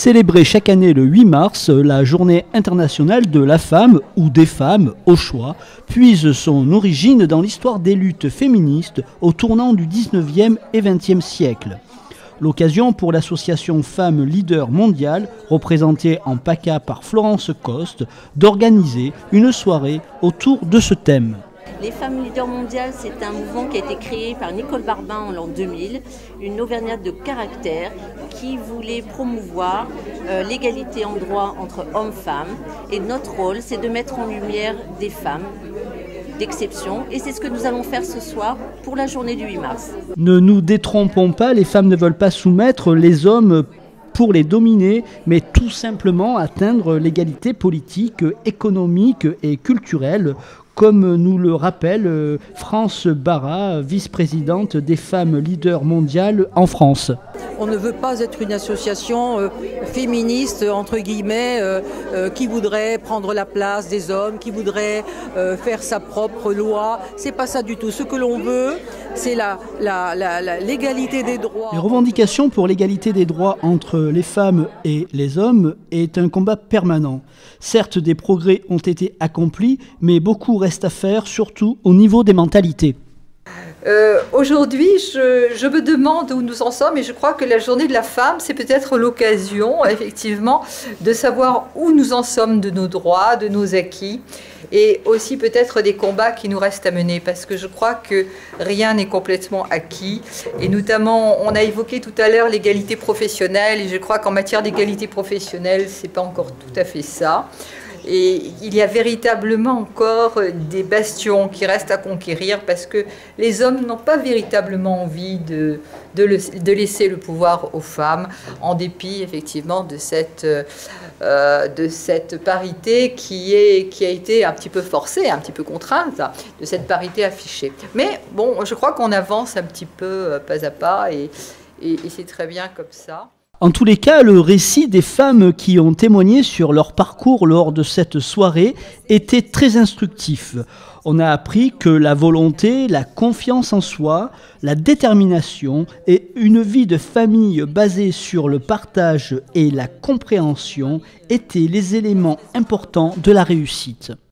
Célébrer chaque année le 8 mars, la journée internationale de la femme ou des femmes, au choix, puise son origine dans l'histoire des luttes féministes au tournant du 19e et 20e siècle. L'occasion pour l'association Femmes Leaders Mondiales, représentée en PACA par Florence Coste, d'organiser une soirée autour de ce thème. Les Femmes Leaders Mondiales, c'est un mouvement qui a été créé par Nicole Barbin en l'an 2000, une auvergnate de caractère qui voulait promouvoir l'égalité en droit entre hommes-femmes. Et notre rôle, c'est de mettre en lumière des femmes d'exception. Et c'est ce que nous allons faire ce soir pour la journée du 8 mars. Ne nous détrompons pas, les femmes ne veulent pas soumettre les hommes pour les dominer, mais tout simplement atteindre l'égalité politique, économique et culturelle, comme nous le rappelle France Barra, vice-présidente des Femmes Leaders Mondiales en France. On ne veut pas être une association féministe, entre guillemets, qui voudrait prendre la place des hommes, qui voudrait faire sa propre loi. C'est pas ça du tout. Ce que l'on veut, c'est l'égalité des droits. Les revendications pour l'égalité des droits entre les femmes et les hommes est un combat permanent. Certes, des progrès ont été accomplis, mais beaucoup reste à faire, surtout au niveau des mentalités. Aujourd'hui, je me demande où nous en sommes et je crois que la journée de la femme, c'est peut-être l'occasion, effectivement, de savoir où nous en sommes de nos droits, de nos acquis et aussi peut-être des combats qui nous restent à mener parce que je crois que rien n'est complètement acquis et notamment, on a évoqué tout à l'heure l'égalité professionnelle et je crois qu'en matière d'égalité professionnelle, c'est pas encore tout à fait ça. Et il y a véritablement encore des bastions qui restent à conquérir parce que les hommes n'ont pas véritablement envie de laisser le pouvoir aux femmes en dépit effectivement de cette parité qui a été un petit peu forcée, un petit peu contrainte, de cette parité affichée. Mais bon, je crois qu'on avance un petit peu pas à pas et c'est très bien comme ça. En tous les cas, le récit des femmes qui ont témoigné sur leur parcours lors de cette soirée était très instructif. On a appris que la volonté, la confiance en soi, la détermination et une vie de famille basée sur le partage et la compréhension étaient les éléments importants de la réussite.